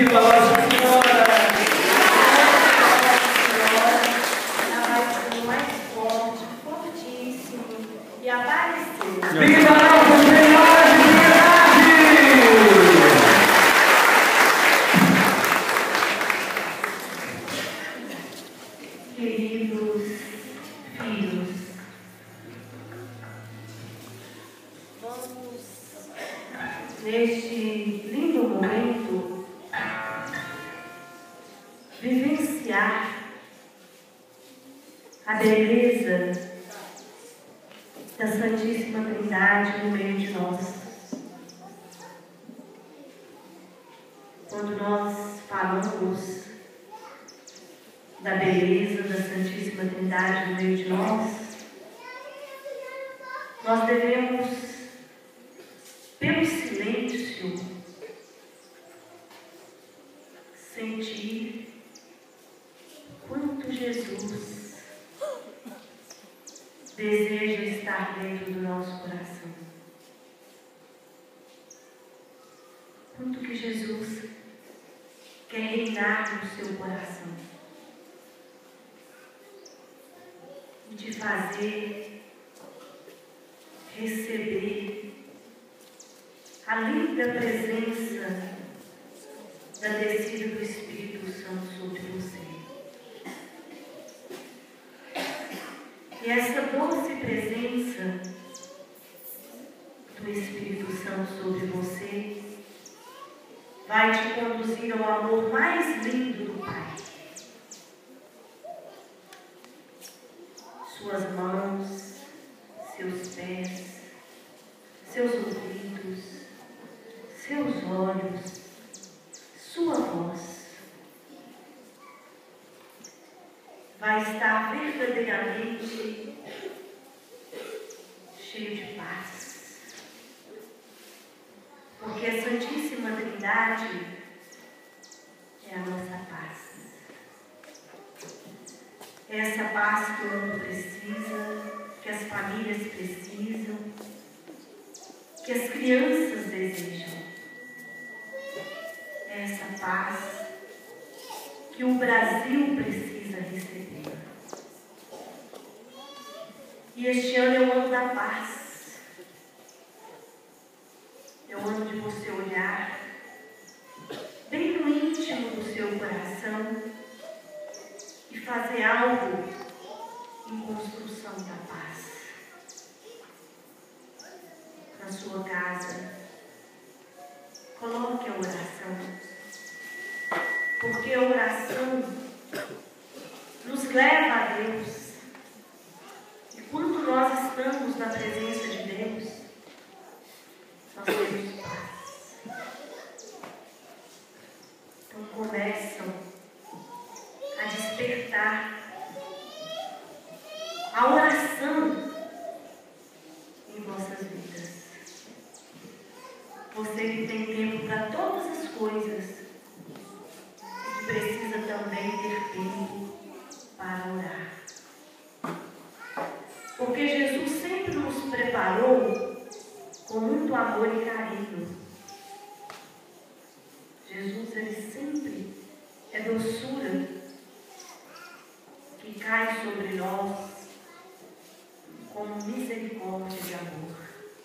Viva Nossa Senhora! Ela vai ser mais forte, fortíssimo e aparecer. Viva Nossa Senhora de Piedade! Queridos filhos, vamos, neste lindo momento, vivenciar a beleza da Santíssima Trindade no meio de nós. Quando nós falamos da beleza da Santíssima Trindade no meio de nós devemos, pelo silêncio, sentir quanto Jesus deseja estar dentro do nosso coração. Quanto que Jesus quer reinar no seu coração e te fazer receber a linda presença da descida do Espírito Santo sobre você. E essa doce presença do Espírito Santo sobre você vai te conduzir ao amor mais lindo do Pai. Suas mãos, seus pés, seus ouvidos, seus olhos, sua voz vai estar verdadeiramente cheio de paz, porque a Santíssima Trindade é a nossa paz. É essa paz que o mundo precisa, que as famílias precisam, que as crianças desejam. É essa paz que o Brasil precisa receber. E este ano é o ano da paz. É o ano de você olhar bem no íntimo do seu coração e fazer algo em construção da paz. Na sua casa, coloque a oração, porque a oração nos leva a Deus. E quando nós estamos na presença de Deus, nós temos paz. Então começam a despertar a oração em vossas vidas. Você que tem tempo para todas as coisas, que precisa também ter tempo para orar. Porque Jesus sempre nos preparou com muito amor e carinho. Jesus, ele sempre é doçura que cai sobre nós como misericórdia de amor.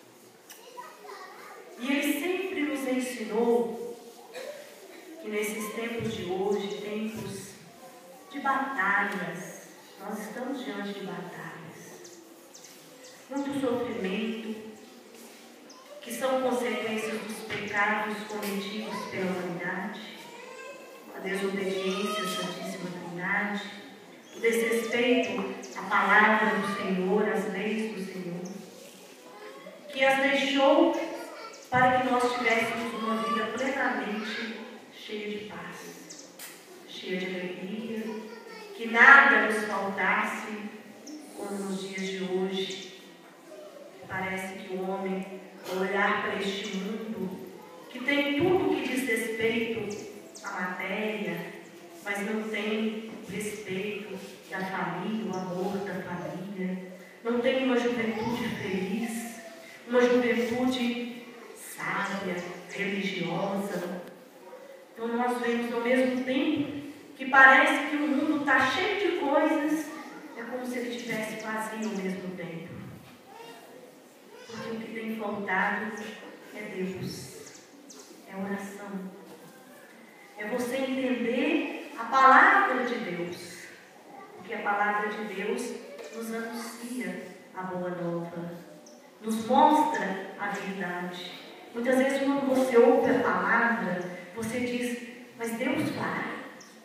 E ele sempre nos ensinou que nesses tempos de hoje, tempos de batalhas, nós estamos diante de batalhas, muito sofrimento, que são consequências dos pecados cometidos pela humanidade, a desobediência à Santíssima Trindade, o desrespeito à palavra do Senhor, às leis do Senhor, que as deixou para que nós tivéssemos uma vida plenamente cheia de paz, cheia de alegria, que nada nos faltasse, como nos dias de hoje. Parece que o homem, ao olhar para este mundo, que tem tudo que diz respeito à matéria, mas não tem respeito da família, o amor da família, não tem uma juventude feliz, uma juventude sábia, religiosa. Então nós vemos ao mesmo tempo que parece que o mundo está cheio de coisas, é como se ele estivesse vazio ao mesmo tempo. Porque o que tem faltado é Deus, é oração. É você entender a palavra de Deus. Porque a palavra de Deus nos anuncia a boa nova, nos mostra a verdade. Muitas vezes quando você ouve a palavra, você diz, mas Deus vai.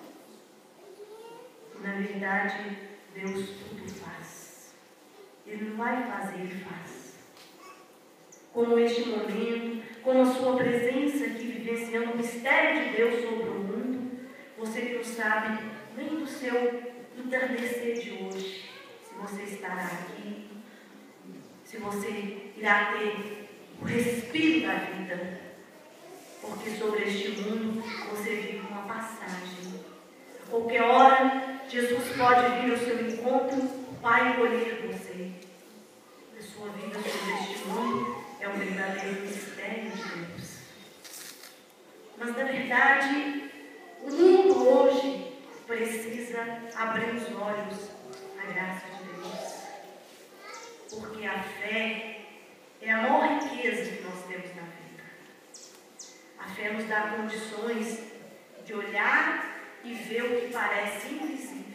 Na verdade, Deus tudo faz. Ele não vai fazer, Ele faz. Como este momento, como a sua presença aqui, vivenciando o mistério de Deus sobre o mundo, você que não sabe nem do seu entardecer de hoje, se você estará aqui, se você irá ter o respiro da vida, porque sobre este mundo você vive uma passagem. A qualquer hora, Jesus pode vir ao seu encontro, o Pai colher você. A sua vida sobre este mundo é um verdadeiro mistério de Deus. Mas, na verdade, o mundo hoje precisa abrir os olhos à graça de Deus. Porque a fé é a maior riqueza que nós temos na vida. A fé nos dá condições de olhar e ver o que parece invisível.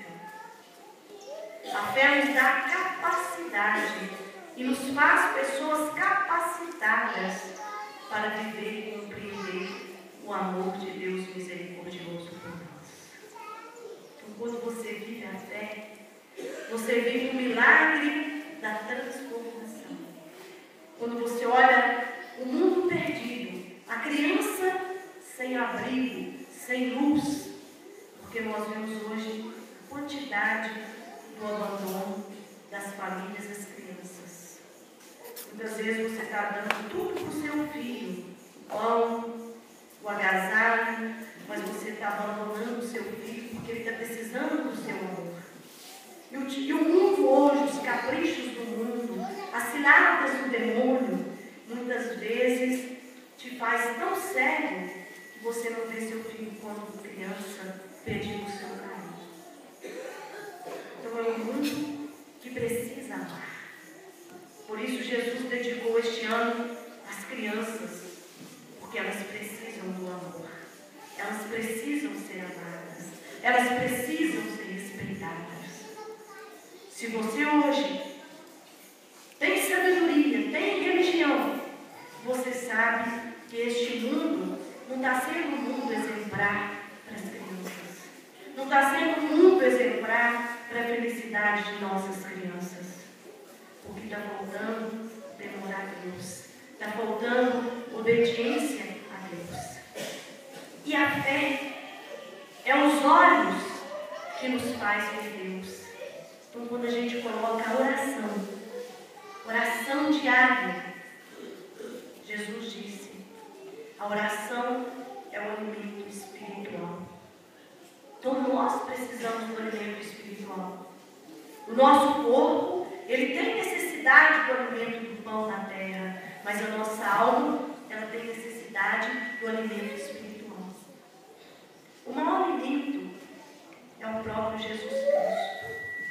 A fé nos dá capacidade e nos faz pessoas capacitadas para viver e compreender o amor de Deus misericordioso por nós. Então, quando você vive a fé, você vive o milagre da transformação. Quando você olha o mundo perdido, a criança sem abrigo, sem luz, porque nós vemos hoje a quantidade do abandono das famílias e das crianças. Muitas vezes você está dando tudo para o seu filho, o pão, o agasalho, mas você está abandonando o seu filho porque ele está precisando do seu amor. E o mundo hoje, os caprichos do mundo, as ciladas do demônio, muitas vezes te faz tão cego que você não vê seu filho quando criança pedindo o seu carinho. Então é um mundo que precisa amar. Por isso Jesus dedicou este ano às crianças, porque elas precisam do amor. Elas precisam ser amadas. Elas precisam ser respeitadas. Se você hoje tem sabedoria, tem religião, você sabe que este mundo não está sendo um mundo exemplar para as crianças. Não está sendo um mundo exemplar para a felicidade de nossas crianças. Porque está faltando temor a Deus. Está faltando obediência a Deus. E a fé é os olhos que nos faz ver Deus. Então, quando a gente coloca a oração diária, Jesus disse, a oração é o alimento espiritual. Então, nós precisamos do alimento espiritual. O nosso corpo, ele tem necessidade do alimento do pão na terra, mas a nossa alma, ela tem necessidade do alimento espiritual. O maior alimento é o próprio Jesus Cristo.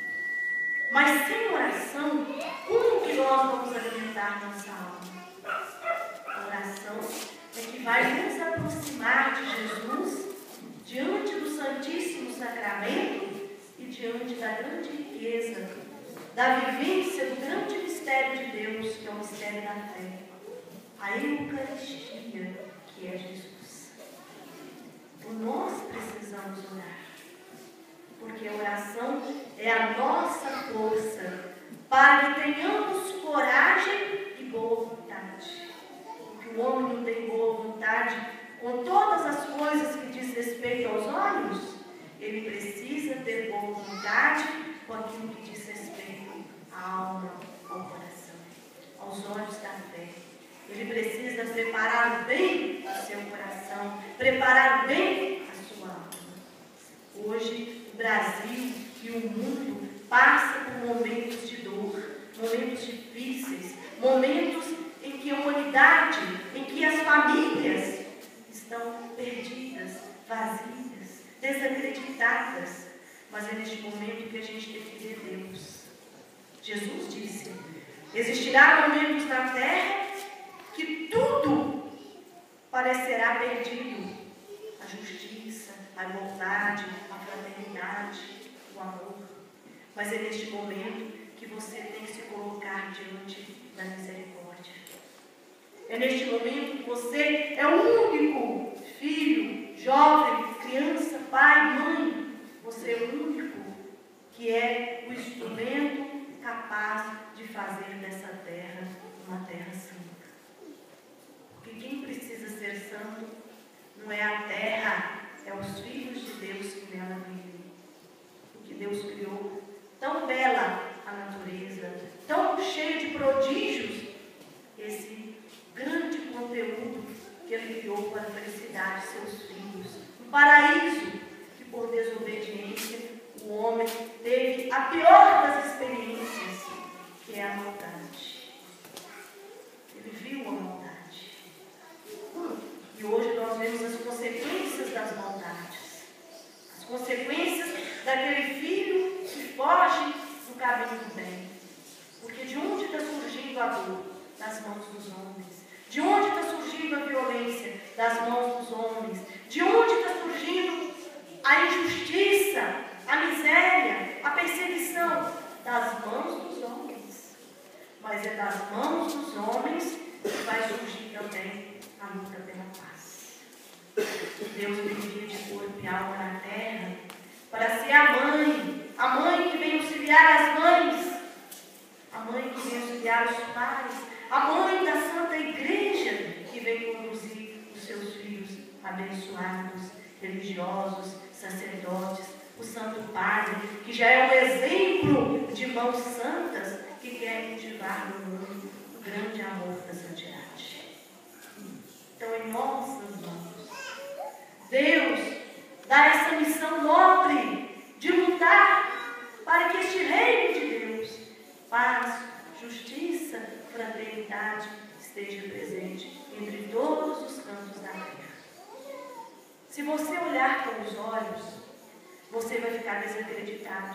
Mas sem oração, como que nós vamos alimentar nossa alma? A oração é que vai nos aproximar de Jesus diante do Santíssimo Sacramento e diante da grande riqueza, da vivência do grande mistério de Deus, que é o mistério da fé. A Eucaristia, que é Jesus. Então nós precisamos orar. Porque a oração é a nossa força para que tenhamos coragem e boa vontade. Porque o homem não tem boa vontade com todas as coisas que diz respeito aos olhos. Ele precisa ter boa vontade com aquilo que diz respeito à alma, ao coração, aos olhos da fé. Ele precisa preparar bem o seu coração, preparar bem a sua alma. Hoje, o Brasil e o mundo passam por momentos de dor, momentos difíceis, momentos em que a humanidade, em que as famílias estão perdidas, vazias, desacreditadas. Mas é neste momento que a gente tem que ver Deus. Jesus disse: existirá momentos na terra que tudo parecerá perdido. A justiça, a igualdade, a fraternidade, o amor. Mas é neste momento que você tem que se colocar diante da misericórdia. É neste momento que você é o único filho, jovem, criança, pai, mãe. Você é o único que é o instrumento capaz de fazer dessa terra uma terra santa. Porque quem precisa ser santo não é a terra, é os filhos de Deus que nela vivem. Porque Deus criou tão bela a natureza, tão cheia de prodígios, esse grande conteúdo que Ele criou para a felicidade de seus filhos. Um paraíso que, por desobediência, o homem teve a pior das experiências, que é a maldade. Ele viu a maldade. E hoje nós vemos as consequências das maldades. As consequências daquele filho que foge do caminho do bem. Porque de onde está surgindo a dor? Das mãos dos homens. De onde está surgindo a violência? Das mãos dos homens. De onde está surgindo a injustiça, a miséria, a perseguição? Das mãos dos homens. Mas é das mãos dos homens que vai surgir também a luta pela paz. Deus me envia de corpo e alma na terra para ser a mãe que vem auxiliar as mães, a mãe que vem auxiliar os pais, a mãe da Santa Igreja que vem conduzir os seus filhos abençoados, religiosos, sacerdotes, o Santo Padre, que já é um exemplo de mãos santas que quer cultivar no mundo o grande amor da santidade. Então, em nossas mãos, Deus dá essa missão nobre de lutar para que este reino de Deus, paz, justiça, fraternidade, esteja presente entre todos os cantos da terra. Se você olhar com os olhos, você vai ficar desacreditado.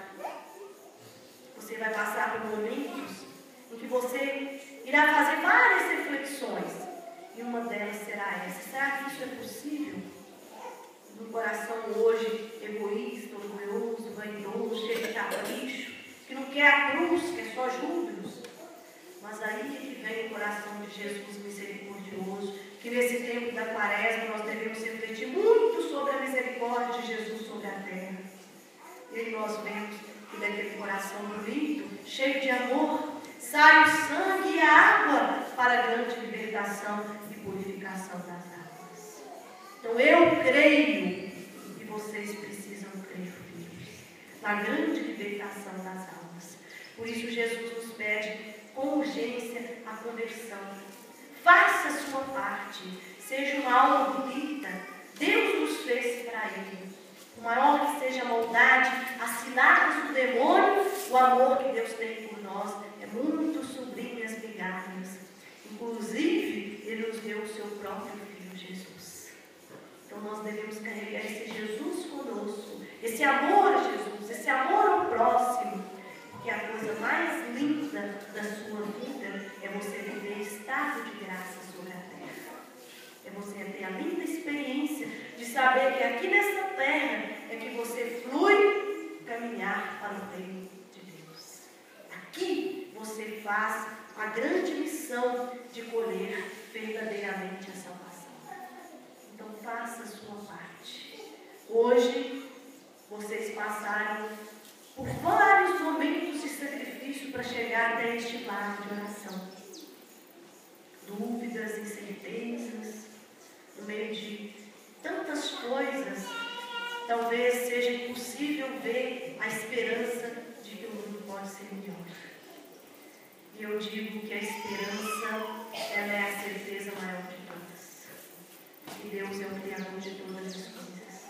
Você vai passar por momentos em que você irá fazer várias reflexões. E uma delas será essa: será que isso é possível? No coração hoje egoísta, orgulhoso, vaidoso, cheio de capricho, que não quer a cruz, quer só júbilos. Mas aí é que vem o coração de Jesus misericordioso, que nesse tempo da quaresma nós devemos refletir muito sobre a misericórdia de Jesus sobre a terra. E nós vemos que daquele coração bonito, cheio de amor, sai o sangue e a água para a grande libertação e purificação das almas. Então eu creio, e vocês precisam crer, filhos, na grande libertação das almas. Por isso Jesus nos pede com urgência a conversão. Faça a sua parte, seja uma alma bonita. Deus nos fez para Ele. Por maior que seja a maldade, as ciladas do demônio, o amor que Deus tem por nós é muito sublime as migalhas. Inclusive, Ele nos deu o seu próprio Filho Jesus. Então nós devemos carregar esse Jesus conosco, esse amor a Jesus, esse amor ao próximo. Porque a coisa mais linda da sua vida é você viver estado de graça sobre a terra. É você ter a linda experiência de saber que aqui nessa terra é que você flui caminhar para o reino de Deus. Aqui você faz a grande missão de colher verdadeiramente a salvação. Então faça a sua parte. Hoje vocês passaram por vários momentos de sacrifício para chegar até este lado de oração. Dúvidas, incertezas, no meio de tantas coisas, talvez seja impossível ver a esperança de que o mundo pode ser melhor. E eu digo que a esperança, ela é a certeza maior de todas. E Deus é o Criador de todas as coisas.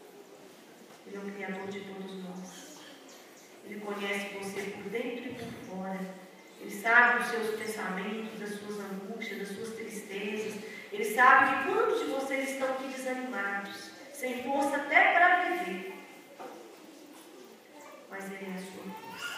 Ele é o Criador de todos nós. Ele conhece você por dentro e por fora. Ele sabe dos seus pensamentos, das suas angústias, das suas tristezas. Ele sabe que quantos de vocês estão aqui desanimados, sem força até para viver. Mas Ele é a sua força.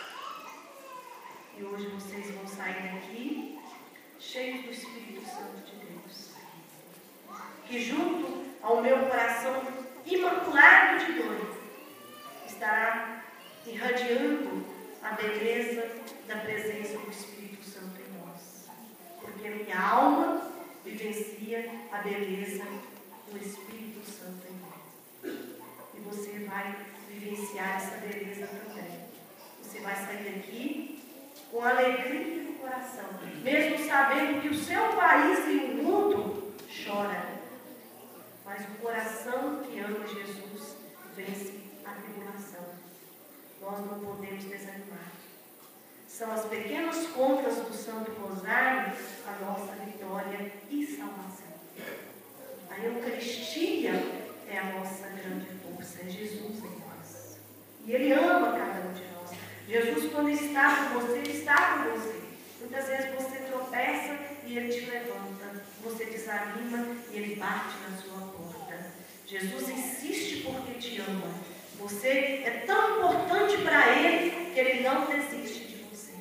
E hoje vocês vão sair daqui cheios do Espírito Santo de Deus, que junto ao meu coração imaculado de dor estará irradiando a beleza da presença do Espírito Santo em nós, porque a minha alma vivencia a beleza do Espírito Santo em nós. E você vai vivenciar essa beleza também. Você vai sair daqui com alegria no coração, mesmo sabendo que o seu país e o mundo choram, mas o coração que ama Jesus vence a tribulação. Nós não podemos desanimar. São as pequenas contas do Santo Rosário a nossa vitória e salvação. A Eucaristia é a nossa grande força, é Jesus em nós. E Ele ama cada um de nós. Jesus, quando está com você, Ele está com você. Muitas vezes você tropeça e Ele te levanta. Você desanima e Ele bate na sua porta. Jesus insiste porque te ama. Você é tão importante para Ele que Ele não desiste de você.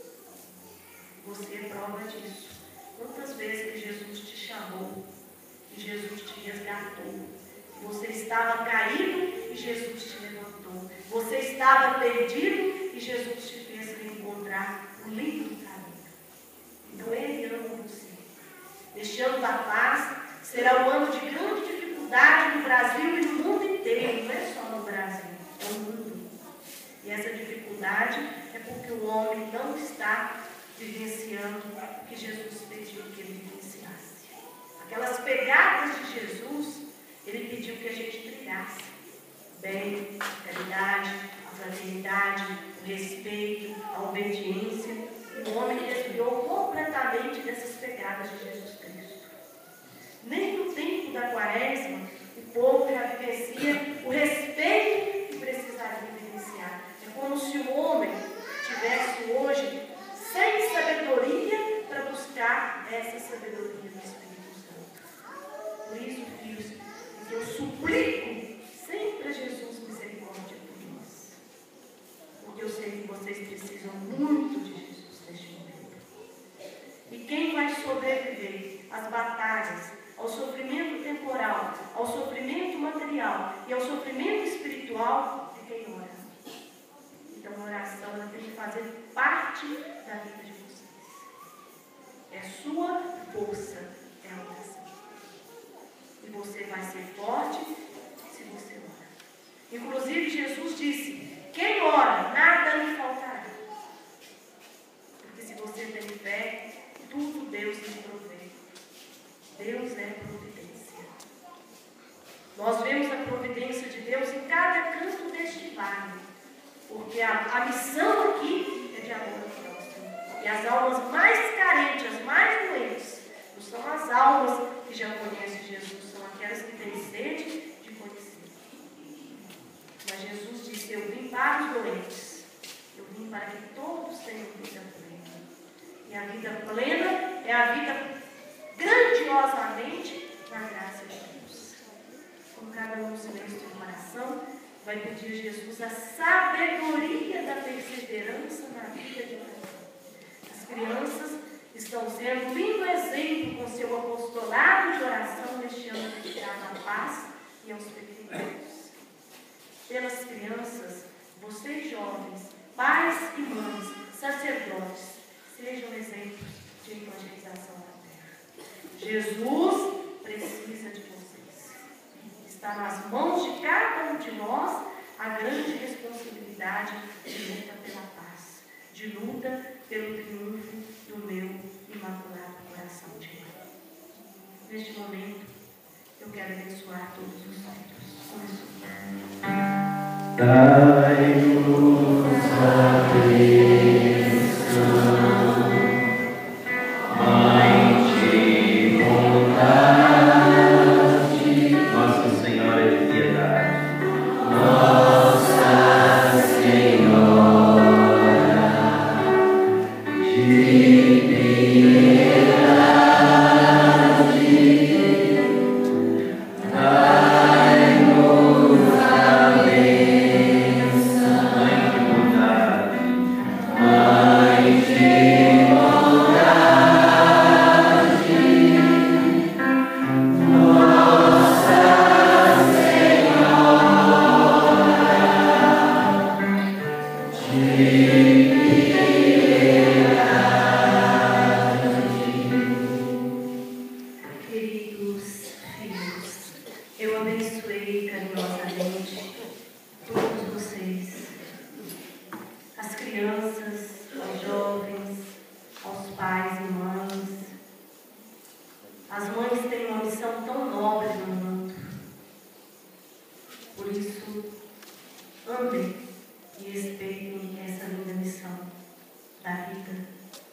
Você é prova disso. Quantas vezes que Jesus te chamou, que Jesus te resgatou. Você estava caído e Jesus te levantou. Você estava perdido e Jesus te fez reencontrar o lindo caminho. Então Ele ama você. Este ano da paz será um ano de grande dificuldade no Brasil e no mundo inteiro. Não é só no Brasil, é o mundo. E essa dificuldade é porque o homem não está vivenciando o que Jesus pediu que ele vivenciasse. Aquelas pegadas de Jesus, Ele pediu que a gente trilhasse. Bem, a caridade, a fraternidade, o respeito, a obediência. E o homem desviou completamente dessas pegadas de Jesus Cristo. Nem no tempo da Quaresma, o povo já vivencia o respeito que precisaria vivenciar. É como se o homem tivesse hoje sem sabedoria para buscar essa sabedoria do Espírito Santo. Por isso, filhos, eu suplico sempre a Jesus misericórdia por nós. Porque eu sei que vocês precisam muito de Jesus neste momento. E quem vai sobreviver às batalhas, ao sofrimento temporal, ao sofrimento material e ao sofrimento espiritual é quem ora. Então a oração ela tem que fazer parte da vida de vocês. É sua força, é a oração. E você vai ser forte se você ora. Inclusive Jesus disse, quem ora, nada lhe faltará. Porque se você tem fé, tudo Deus lhe provê. Deus é providência. Nós vemos a providência de Deus em cada canto deste vale. Porque a missão aqui é de amor ao próximo. E as almas mais carentes, as mais doentes, não são as almas que já conhecem Jesus, são aquelas que têm sede de conhecer. Mas Jesus disse, eu vim para os doentes. Eu vim para que todos tenham vida plena. E a vida plena é a vida grandiosamente na graça de Deus. Com cada um no silêncio do coração, vai pedir a Jesus a sabedoria da perseverança na vida de cada um. As crianças estão sendo um lindo exemplo com seu apostolado de oração neste ano dedicado à paz e aos pequeninos. Pelas crianças, vocês jovens, pais e mães, sacerdotes, sejam exemplos de evangelização na terra. Jesus precisa de vocês. Está nas mãos de cada um de nós a grande responsabilidade de luta pela paz, de luta pelo triunfo do meu imaculado coração de mãe. Neste momento, eu quero abençoar todos os santos. Dai-nos a bênção. Dai-nos Eu abençoei carinhosamente todos vocês, as crianças, os jovens, aos pais e mães. As mães têm uma missão tão nobre no mundo. Por isso, amem e respeitem essa linda missão da vida.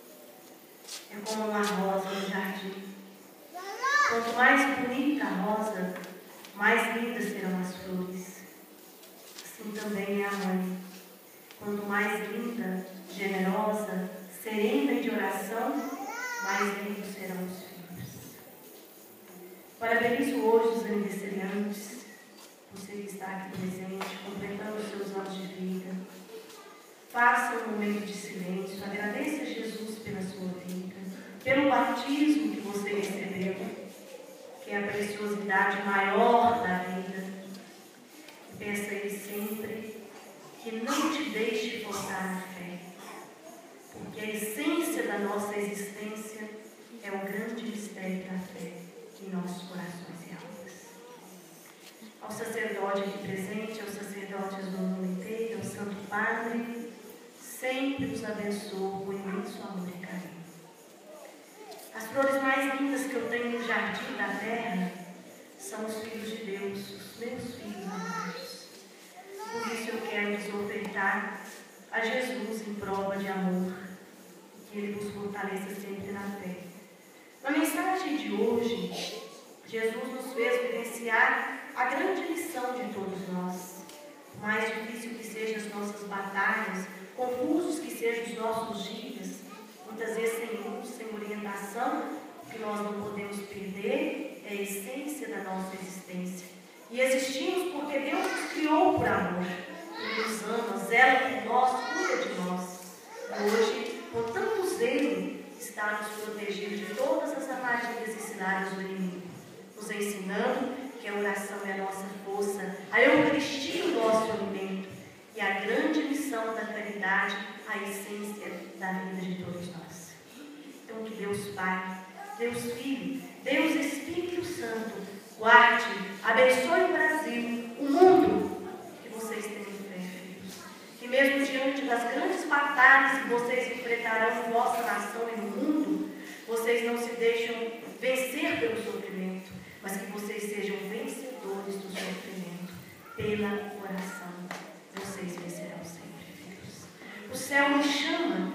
É como uma rosa no jardim. Quanto mais bonita a rosa, mais lindas serão as flores. Assim também é a mãe. Quanto mais linda, generosa, serena e de oração, mais lindos serão os filhos. Parabenizo hoje os aniversariantes, você que está aqui presente, completando os seus anos de vida. Faça um momento de silêncio, agradeça a Jesus pela sua vida, pelo batismo que você recebeu, que é a preciosidade maior da vida. E peça a Ele sempre que não te deixe faltar a fé, porque a essência da nossa existência é o grande mistério da fé em nossos corações e almas. Ao sacerdote aqui presente, aos sacerdotes do mundo inteiro, ao Santo Padre, sempre os abençoo com imenso amor e carinho. As flores mais lindas que eu tenho no jardim da terra são os filhos de Deus, os meus filhos amados. Por isso eu quero lhes ofertar a Jesus em prova de amor, que Ele vos fortaleça sempre na fé. Na mensagem de hoje, Jesus nos fez vivenciar a grande lição de todos nós. Por mais difícil que sejam as nossas batalhas, confusos que sejam os nossos dias, muitas vezes sem luz, sem orientação, o que nós não podemos perder é a essência da nossa existência. E existimos porque Deus nos criou por amor. Ele nos ama, zela por nós, cuida de nós. E hoje, com tanto zelo, está nos protegendo de todas as armadilhas e ciladas do inimigo, nos ensinando que a oração é a nossa força, a Eucaristia o nosso alimento e a grande missão da caridade, a essência da vida de todos nós. Então que Deus Pai, Deus Filho, Deus Espírito Santo guarde, abençoe o Brasil, o mundo, que vocês tenham fé, filhos. Que mesmo diante das grandes batalhas que vocês enfrentarão em vossa nação e no mundo, vocês não se deixam vencer pelo sofrimento, mas que vocês sejam vencedores do sofrimento pela oração. Vocês vencerão sempre, filhos. O céu me chama